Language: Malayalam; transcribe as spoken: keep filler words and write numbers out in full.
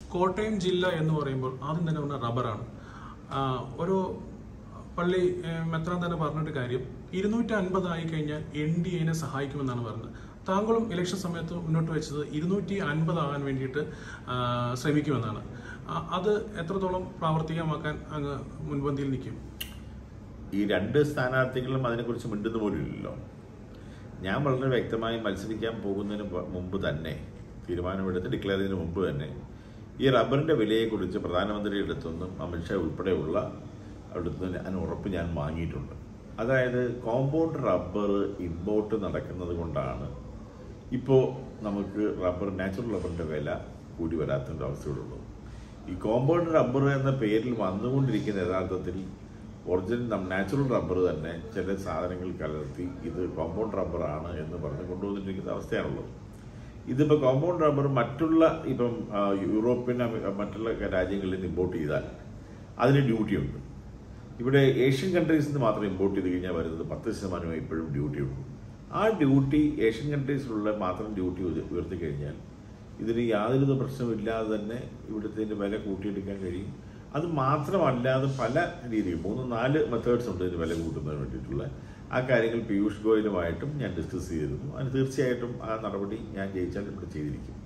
കോട്ടയം ജില്ല എന്ന് പറയുമ്പോൾ ആദ്യം തന്നെ പറഞ്ഞ റബ്ബറാണ്. ഒരു പള്ളി മെത്രാൻ തന്നെ പറഞ്ഞിട്ട് കാര്യം ഇരുന്നൂറ്റി അൻപതായി കഴിഞ്ഞാൽ എൻ ഡി എനെ സഹായിക്കുമെന്നാണ് പറഞ്ഞത്. താങ്കളും ഇലക്ഷൻ സമയത്ത് മുന്നോട്ട് വെച്ചത് ഇരുന്നൂറ്റി അൻപതാകാൻ വേണ്ടിയിട്ട് ശ്രമിക്കുമെന്നാണ്. അത് എത്രത്തോളം പ്രാവർത്തികമാക്കാൻ അങ്ങ് മുൻപന്തിയിൽ നിൽക്കും? ഈ രണ്ട് സ്ഥാനാർത്ഥികളും അതിനെക്കുറിച്ച് മിണ്ടുന്ന പോലുമില്ലല്ലോ. ഞാൻ വളരെ വ്യക്തമായി മത്സരിക്കാൻ പോകുന്നതിന് മുമ്പ് തന്നെ തീരുമാനമെടുത്ത് ഡിക്ലെയർ ചെയ്യുന്നതിന് മുമ്പ് തന്നെ ഈ റബ്ബറിൻ്റെ വിലയെക്കുറിച്ച് പ്രധാനമന്ത്രിയുടെ അടുത്തുനിന്നും അമിത്ഷാ ഉൾപ്പെടെയുള്ള അടുത്തുനിന്ന് ഞാൻ ഉറപ്പ് ഞാൻ വാങ്ങിയിട്ടുണ്ട്. അതായത് കോമ്പൗണ്ട് റബ്ബർ ഇമ്പോർട്ട് നടക്കുന്നത് കൊണ്ടാണ് ഇപ്പോൾ നമുക്ക് റബ്ബർ നാച്ചുറൽ റബ്ബറിൻ്റെ വില കൂടി വരാത്തൊരു അവസ്ഥയുള്ളത്. ഈ കോമ്പൗണ്ട് റബ്ബർ എന്ന പേരിൽ വന്നുകൊണ്ടിരിക്കുന്ന യഥാർത്ഥത്തിൽ ഒറിജിനൽ നാച്ചുറൽ റബ്ബർ തന്നെ ചില സാധനങ്ങൾ കലർത്തി ഇത് കോമ്പൗണ്ട് റബ്ബറാണ് എന്ന് പറഞ്ഞ് കൊണ്ടുവന്നിരിക്കുന്ന അവസ്ഥയാണുള്ളത്. ഇതിപ്പോൾ കോമ്പൗണ്ട് റബ്ബർ മറ്റുള്ള ഇപ്പം യൂറോപ്യൻ മറ്റുള്ള രാജ്യങ്ങളിൽ നിന്ന് ഇമ്പോർട്ട് ചെയ്താൽ അതിന് ഡ്യൂട്ടി ഉണ്ട്. ഇവിടെ ഏഷ്യൻ കൺട്രീസിൽ നിന്ന് മാത്രം ഇമ്പോർട്ട് ചെയ്ത് കഴിഞ്ഞാൽ വരുന്നത് പത്ത് ശതമാനമായി ഇപ്പോഴും ഡ്യൂട്ടി ഉണ്ട്. ആ ഡ്യൂട്ടി ഏഷ്യൻ കൺട്രീസിലുള്ള മാത്രം ഡ്യൂട്ടി ഉയർത്തി കഴിഞ്ഞാൽ ഇതിന് യാതൊരു പ്രശ്നമില്ലാതെ തന്നെ ഇവിടുത്തെ വില കൂട്ടിയെടുക്കാൻ കഴിയും. അത് മാത്രമല്ലാതെ പല രീതിയിൽ മൂന്ന് നാല് മെത്തേഡ്സ് ഉണ്ട് ഇതിന് വില കൂട്ടുന്നതിന് വേണ്ടിയിട്ടുള്ള. ആ കാര്യങ്ങൾ പീയൂഷ് ഗോയലുമായിട്ടും ഞാൻ ഡിസ്കസ് ചെയ്തിരുന്നു. അതിന് തീർച്ചയായിട്ടും ആ നടപടി ഞാൻ ജയിച്ചാൽ ഇവിടെ ചെയ്തിരിക്കും.